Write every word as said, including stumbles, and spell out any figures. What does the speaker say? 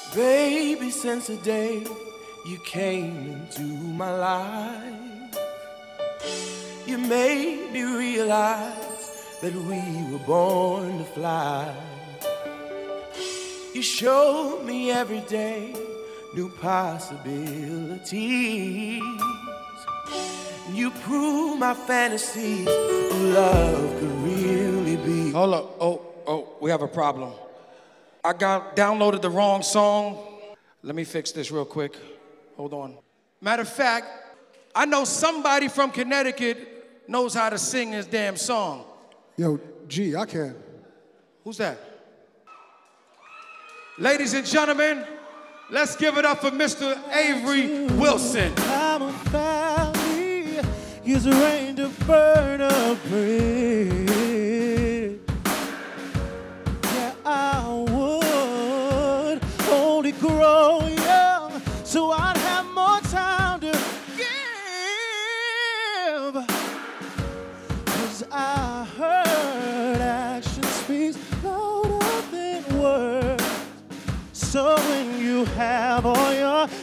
Baby, since the day you came into my life, you made me realize that we were born to fly. You showed me every day new possibilities. You proved my fantasies of love could really be. Hold up, oh, oh, we have a problem. I got downloaded the wrong song. Let me fix this real quick. Hold on. Matter of fact, I know somebody from Connecticut knows how to sing this damn song. Yo, G, I can. Who's that? Ladies and gentlemen, let's give it up for Mister Avery Wilson. I'm a valley, use rain to burn a bridge. Yeah, I would only grow young, so I'd have more time to give. 'Cause I heard action speaks louder than words. So when you have all your